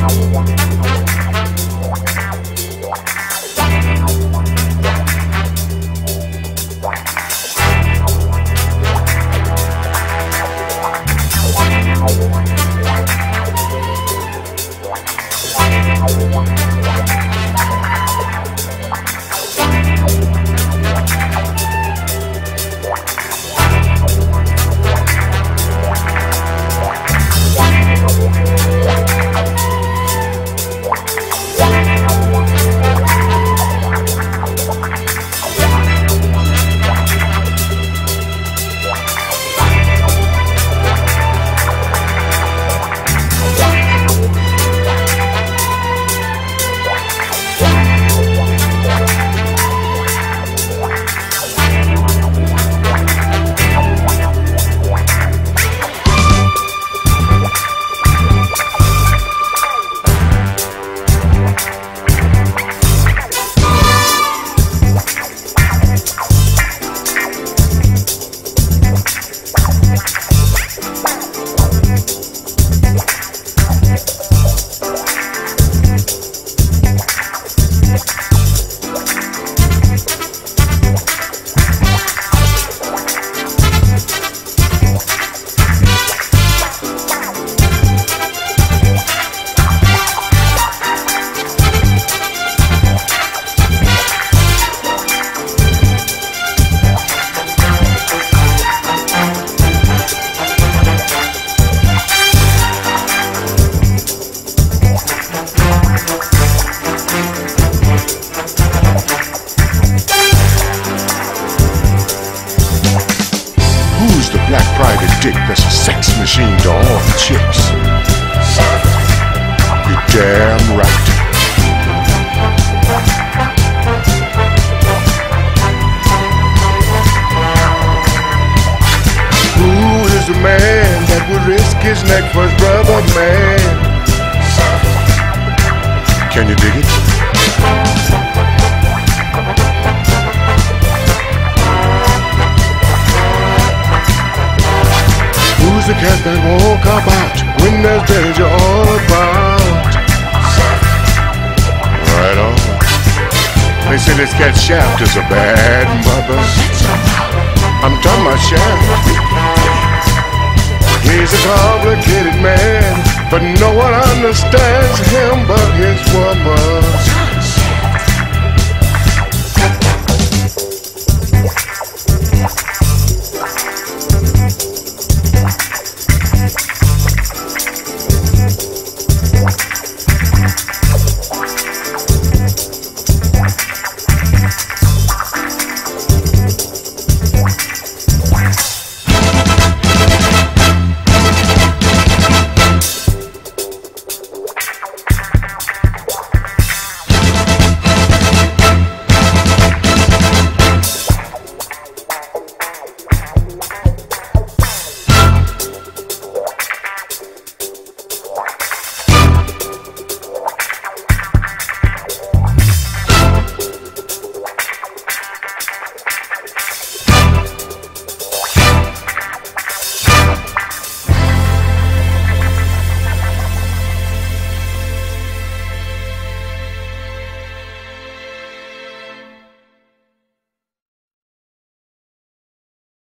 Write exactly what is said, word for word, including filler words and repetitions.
dick that's a sex machine to all the chicks. You're damn right. Who is the man that would risk his neck for his brother, man? Can you dig it? Who's the cat that won't come out when there's danger all about? Right on. They say this cat Shaft is a bad mother. I'm talking about Shaft. He's a complicated man, but no one understands him but his woman.